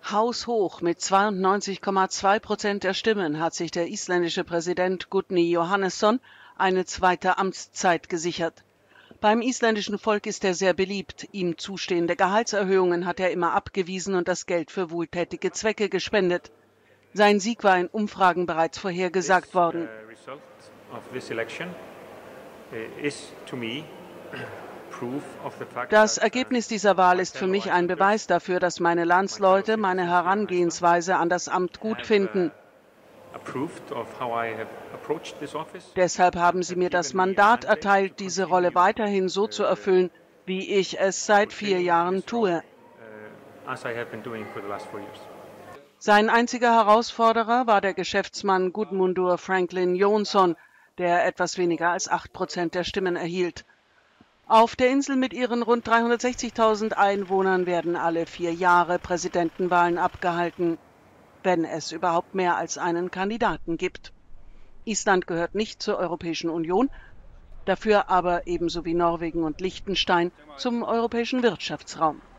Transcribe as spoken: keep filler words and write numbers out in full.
Haushoch mit zweiundneunzig Komma zwei Prozent der Stimmen hat sich der isländische Präsident Gudni Jóhannesson eine zweite Amtszeit gesichert. Beim isländischen Volk ist er sehr beliebt. Ihm zustehende Gehaltserhöhungen hat er immer abgewiesen und das Geld für wohltätige Zwecke gespendet. Sein Sieg war in Umfragen bereits vorhergesagt worden. Das Ergebnis dieser Wahl ist für mich ein Beweis dafür, dass meine Landsleute meine Herangehensweise an das Amt gut finden. Deshalb haben sie mir das Mandat erteilt, diese Rolle weiterhin so zu erfüllen, wie ich es seit vier Jahren tue. Sein einziger Herausforderer war der Geschäftsmann Gudmundur Franklin Jónsson, der etwas weniger als acht Prozent der Stimmen erhielt. Auf der Insel mit ihren rund dreihundertsechzigtausend Einwohnern werden alle vier Jahre Präsidentenwahlen abgehalten, wenn es überhaupt mehr als einen Kandidaten gibt. Island gehört nicht zur Europäischen Union, dafür aber ebenso wie Norwegen und Liechtenstein zum Europäischen Wirtschaftsraum.